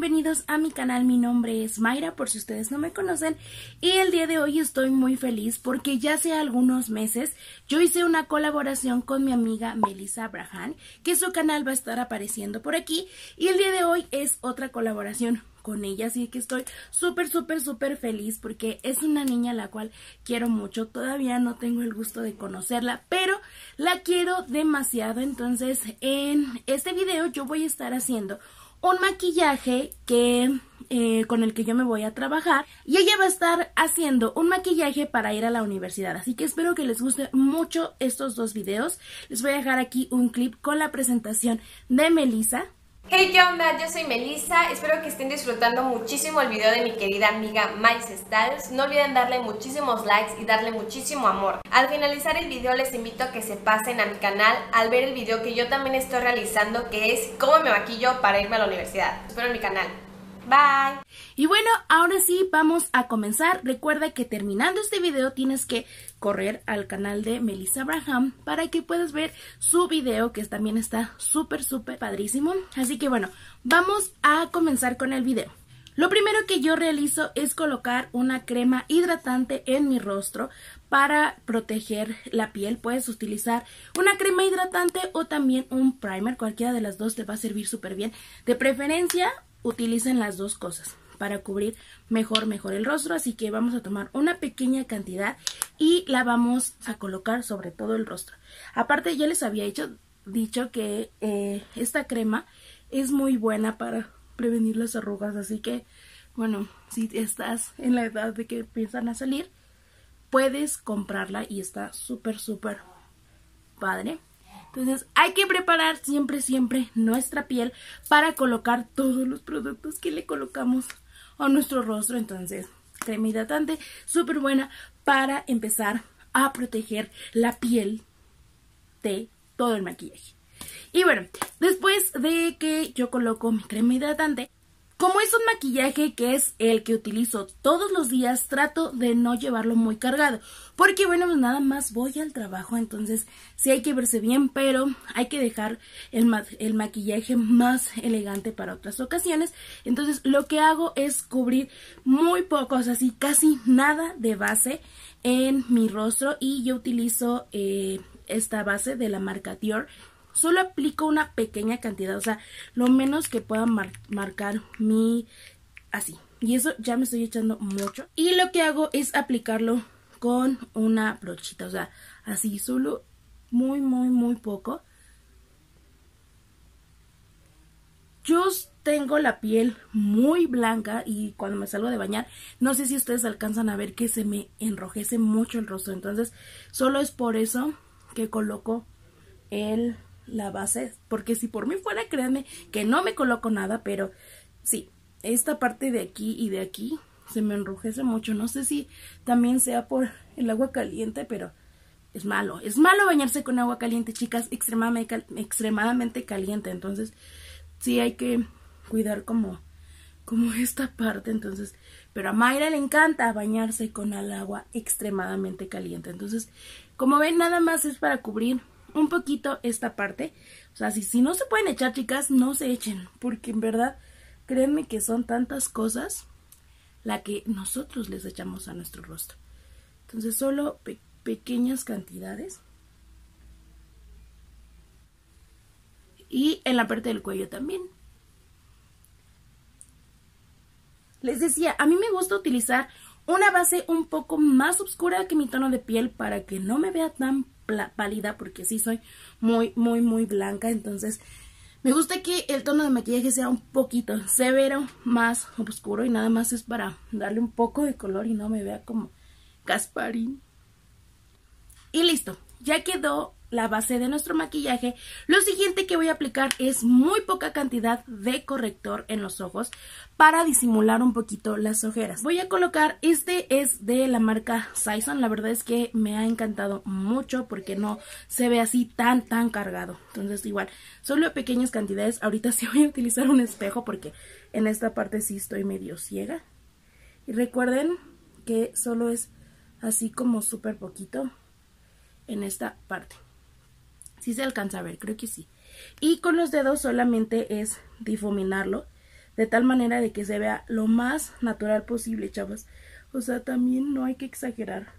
bienvenidos a mi canal. Mi nombre es Mayra, por si ustedes no me conocen, y el día de hoy estoy muy feliz porque ya hace algunos meses yo hice una colaboración con mi amiga Melissa Abraham, que su canal va a estar apareciendo por aquí, y el día de hoy es otra colaboración con ella, así que estoy súper feliz porque es una niña a la cual quiero mucho. Todavía no tengo el gusto de conocerla, pero la quiero demasiado. Entonces en este video yo voy a estar haciendo un maquillaje con el que yo me voy a trabajar, y ella va a estar haciendo un maquillaje para ir a la universidad, así que espero que les guste mucho estos dos videos. Les voy a dejar aquí un clip con la presentación de Melissa. Hey, ¿qué onda? Yo soy Melissa, espero que estén disfrutando muchísimo el video de mi querida amiga Mais Styles. No olviden darle muchísimos likes y darle muchísimo amor. Al finalizar el video les invito a que se pasen a mi canal al ver el video que yo también estoy realizando, que es cómo me maquillo para irme a la universidad. Espero en mi canal. Bye. Y bueno, ahora sí vamos a comenzar. Recuerda que terminando este video tienes que correr al canal de Melissa Abraham para que puedas ver su video, que también está súper padrísimo. Así que bueno, vamos a comenzar con el video. Lo primero que yo realizo es colocar una crema hidratante en mi rostro para proteger la piel. Puedes utilizar una crema hidratante o también un primer, cualquiera de las dos te va a servir súper bien. De preferencia utilicen las dos cosas para cubrir mejor el rostro, así que vamos a tomar una pequeña cantidad y la vamos a colocar sobre todo el rostro. Aparte ya les había dicho que esta crema es muy buena para prevenir las arrugas, así que bueno, si estás en la edad de que empiezan a salir, puedes comprarla y está súper padre. Entonces hay que preparar siempre nuestra piel para colocar todos los productos que le colocamos a nuestro rostro. Entonces, crema hidratante súper buena para empezar a proteger la piel de todo el maquillaje. Y bueno, después de que yo coloco mi crema hidratante, como es un maquillaje que es el que utilizo todos los días, trato de no llevarlo muy cargado, porque bueno, pues nada más voy al trabajo, entonces sí hay que verse bien, pero hay que dejar el maquillaje más elegante para otras ocasiones. Entonces lo que hago es cubrir muy poco, o sea, así casi nada de base en mi rostro, y yo utilizo esta base de la marca Dior. Solo aplico una pequeña cantidad, o sea, lo menos que pueda marcar así. Y eso ya me estoy echando mucho. Y lo que hago es aplicarlo con una brochita, o sea, así, solo muy poco. Yo tengo la piel muy blanca y cuando me salgo de bañar, no sé si ustedes alcanzan a ver que se me enrojece mucho el rostro. Entonces, solo es por eso que coloco la base, porque si por mí fuera, créanme que no me coloco nada, pero sí, esta parte de aquí y de aquí se me enrojece mucho. No sé si también sea por el agua caliente, pero es malo bañarse con agua caliente, chicas, extremadamente caliente. Entonces sí hay que cuidar como esta parte. Entonces, pero a Mayra le encanta bañarse con el agua extremadamente caliente. Entonces, como ven, nada más es para cubrir un poquito esta parte. O sea, si no se pueden echar, chicas, no se echen, porque en verdad, créanme que son tantas cosas la que nosotros les echamos a nuestro rostro. Entonces solo pequeñas cantidades. Y en la parte del cuello también. Les decía, a mí me gusta utilizar una base un poco más oscura que mi tono de piel para que no me vea tan pálida, porque sí soy muy blanca. Entonces me gusta que el tono de maquillaje sea un poquito severo, más oscuro, y nada más es para darle un poco de color y no me vea como Gasparín. Y listo, ya quedó la base de nuestro maquillaje. Lo siguiente que voy a aplicar es muy poca cantidad de corrector en los ojos para disimular un poquito las ojeras. Voy a colocar, este es de la marca Saison. La verdad es que me ha encantado mucho porque no se ve así tan cargado. Entonces igual, solo pequeñas cantidades. Ahorita sí voy a utilizar un espejo porque en esta parte sí estoy medio ciega. Y recuerden que solo es así como súper poquito en esta parte. Sí se alcanza a ver, creo que sí. Y con los dedos solamente es difuminarlo de tal manera de que se vea lo más natural posible, chavos. O sea, también no hay que exagerar.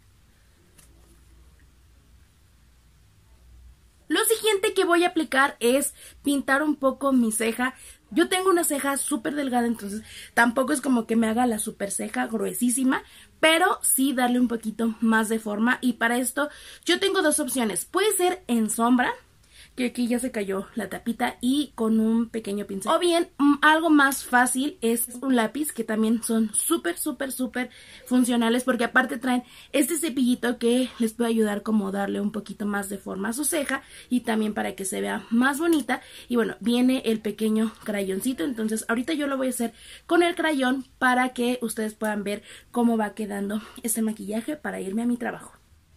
Lo siguiente que voy a aplicar es pintar un poco mi ceja. Yo tengo una ceja súper delgada, entonces tampoco es como que me haga la super ceja gruesísima, pero sí darle un poquito más de forma. Y para esto yo tengo dos opciones. Puede ser en sombra, que aquí ya se cayó la tapita, y con un pequeño pincel. O bien, algo más fácil es un lápiz, que también son súper funcionales, porque aparte traen este cepillito que les puede ayudar como darle un poquito más de forma a su ceja y también para que se vea más bonita. Y bueno, viene el pequeño crayoncito, entonces ahorita yo lo voy a hacer con el crayón para que ustedes puedan ver cómo va quedando este maquillaje para irme a mi trabajo.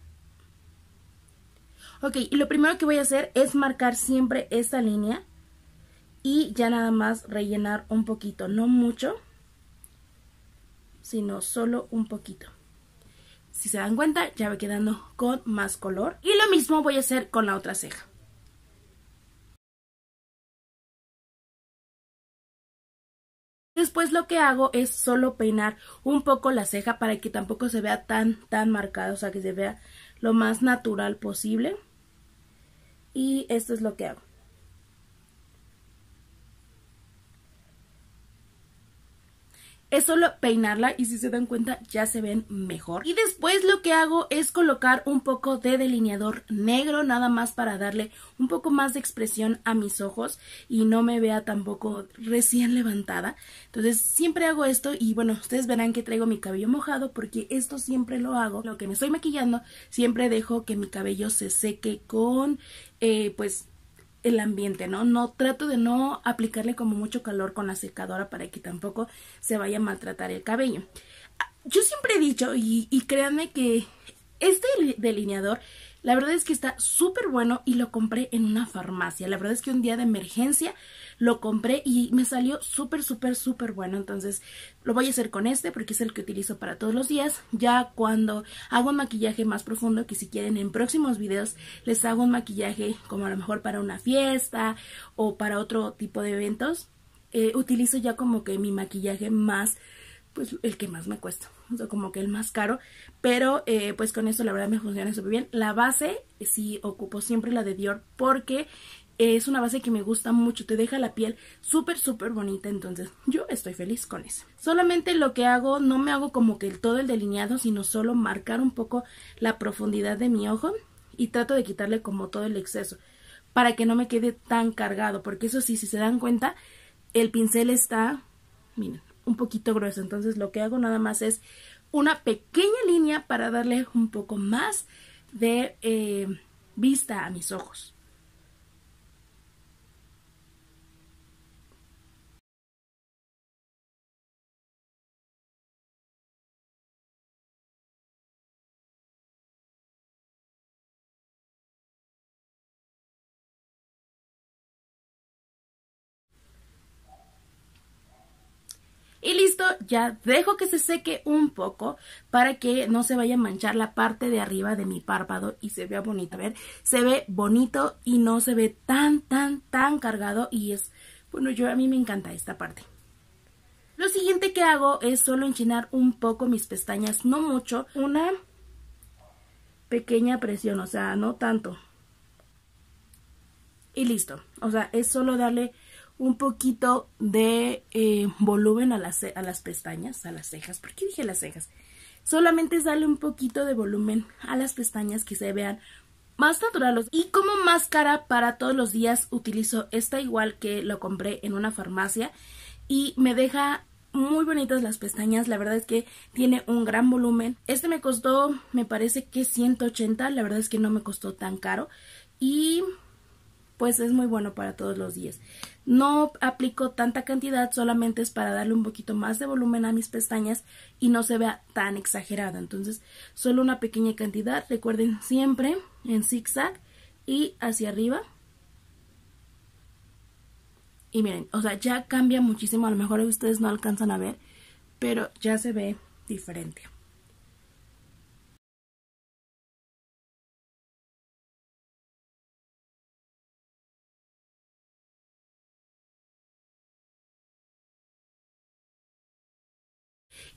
Ok, y lo primero que voy a hacer es marcar siempre esta línea y ya nada más rellenar un poquito, no mucho, sino solo un poquito. Si se dan cuenta, ya va quedando con más color. Y lo mismo voy a hacer con la otra ceja. Después lo que hago es solo peinar un poco la ceja para que tampoco se vea tan marcada, o sea que se vea lo más natural posible. Y esto es lo que hago. Es solo peinarla y si se dan cuenta ya se ven mejor. Y después lo que hago es colocar un poco de delineador negro, nada más para darle un poco más de expresión a mis ojos y no me vea tampoco recién levantada. Entonces siempre hago esto y bueno, ustedes verán que traigo mi cabello mojado porque esto siempre lo hago. Lo que me estoy maquillando, siempre dejo que mi cabello se seque con pues el ambiente, ¿no? No trato de no aplicarle como mucho calor con la secadora para que tampoco se vaya a maltratar el cabello. Yo siempre he dicho, y créanme que este delineador, la verdad es que está súper bueno y lo compré en una farmacia. La verdad es que un día de emergencia lo compré y me salió súper bueno. Entonces lo voy a hacer con este porque es el que utilizo para todos los días. Ya cuando hago un maquillaje más profundo, que si quieren en próximos videos les hago un maquillaje como a lo mejor para una fiesta o para otro tipo de eventos, utilizo ya como que mi maquillaje más, pues el que más me cuesta, o sea, como que el más caro, pero pues con eso la verdad me funciona súper bien. La base sí ocupo siempre la de Dior porque es una base que me gusta mucho, te deja la piel súper bonita, entonces yo estoy feliz con eso. Solamente lo que hago, no me hago como que todo el delineado, sino solo marcar un poco la profundidad de mi ojo y trato de quitarle como todo el exceso para que no me quede tan cargado, porque eso sí, si se dan cuenta, el pincel está, miren, un poquito grueso. Entonces lo que hago nada más es una pequeña línea para darle un poco más de vista a mis ojos. Y listo, ya dejo que se seque un poco para que no se vaya a manchar la parte de arriba de mi párpado y se vea bonito. A ver, se ve bonito y no se ve tan cargado y es, bueno, a mí me encanta esta parte. Lo siguiente que hago es solo enchinar un poco mis pestañas, no mucho, una pequeña presión, o sea, no tanto. Y listo, o sea, es solo darle un poquito de volumen a las pestañas, a las cejas. ¿Por qué dije las cejas? Solamente es darle un poquito de volumen a las pestañas que se vean más naturales. Y como máscara para todos los días utilizo esta, igual que lo compré en una farmacia y me deja muy bonitas las pestañas. La verdad es que tiene un gran volumen. Este me costó, me parece que 180, la verdad es que no me costó tan caro y pues es muy bueno para todos los días. No aplico tanta cantidad, solamente es para darle un poquito más de volumen a mis pestañas y no se vea tan exagerado. Entonces, solo una pequeña cantidad. Recuerden siempre en zigzag y hacia arriba. Y miren, o sea, ya cambia muchísimo. A lo mejor ustedes no alcanzan a ver, pero ya se ve diferente.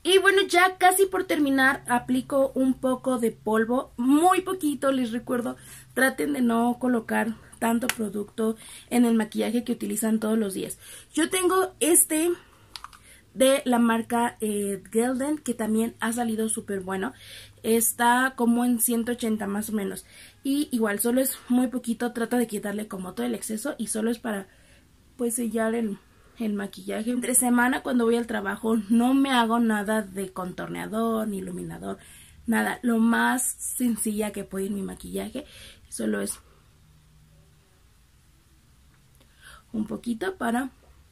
Y bueno, ya casi por terminar, aplico un poco de polvo, muy poquito, les recuerdo, traten de no colocar tanto producto en el maquillaje que utilizan todos los días. Yo tengo este de la marca Gelden, que también ha salido súper bueno. Está como en 180 más o menos. Y igual, solo es muy poquito, trato de quitarle como todo el exceso y solo es para pues sellar el maquillaje. Entre semana cuando voy al trabajo no me hago nada de contorneador ni iluminador, nada. Lo más sencilla que puedo en mi maquillaje solo es un poquito para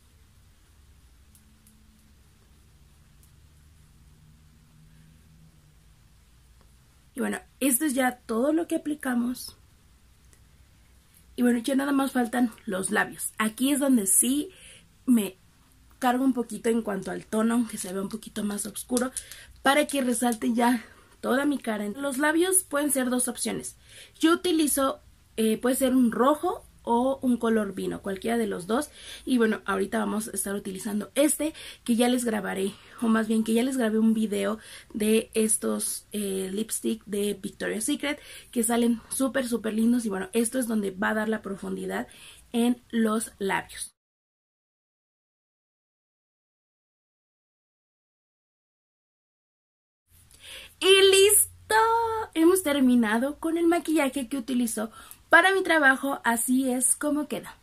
y bueno, esto es ya todo lo que aplicamos. Y bueno, ya nada más faltan los labios. Aquí es donde sí me cargo un poquito en cuanto al tono, que se vea un poquito más oscuro, para que resalte ya toda mi cara. Los labios pueden ser dos opciones. Yo utilizo, puede ser un rojo o un color vino, cualquiera de los dos. Y bueno, ahorita vamos a estar utilizando este, que ya les grabaré, o más bien que ya les grabé un video de estos lipstick de Victoria's Secret, que salen súper súper lindos. Y bueno, esto es donde va a dar la profundidad en los labios. Y listo, hemos terminado con el maquillaje que utilizo para mi trabajo. Así es como queda.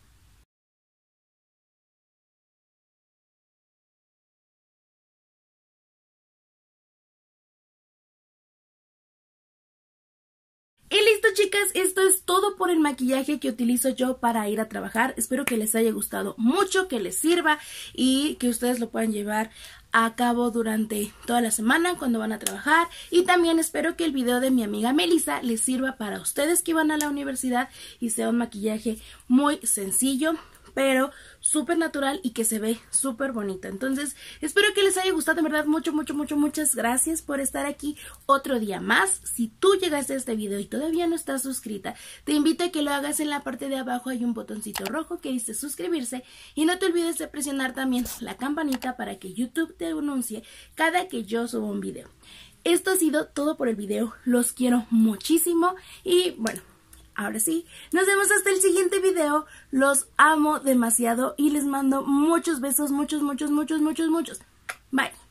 Y listo, chicas, esto es todo por el maquillaje que utilizo yo para ir a trabajar. Espero que les haya gustado mucho, que les sirva y que ustedes lo puedan llevar a cabo durante toda la semana cuando van a trabajar. Y también espero que el video de mi amiga Melissa les sirva para ustedes que van a la universidad y sea un maquillaje muy sencillo, pero súper natural y que se ve súper bonito. Entonces, espero que les haya gustado, de verdad, muchas gracias por estar aquí otro día más. Si tú llegaste a este video y todavía no estás suscrita, te invito a que lo hagas. En la parte de abajo hay un botoncito rojo que dice suscribirse y no te olvides de presionar también la campanita para que YouTube te anuncie cada que yo suba un video. Esto ha sido todo por el video, los quiero muchísimo y bueno, ahora sí, nos vemos hasta el siguiente video. Los amo demasiado y les mando muchos besos, muchos. Bye.